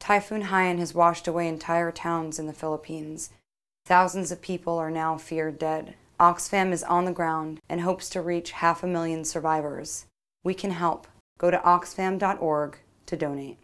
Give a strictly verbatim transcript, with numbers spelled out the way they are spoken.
Typhoon Haiyan has washed away entire towns in the Philippines. Thousands of people are now feared dead. Oxfam is on the ground and hopes to reach half a million survivors. We can help. Go to oxfam dot org to donate.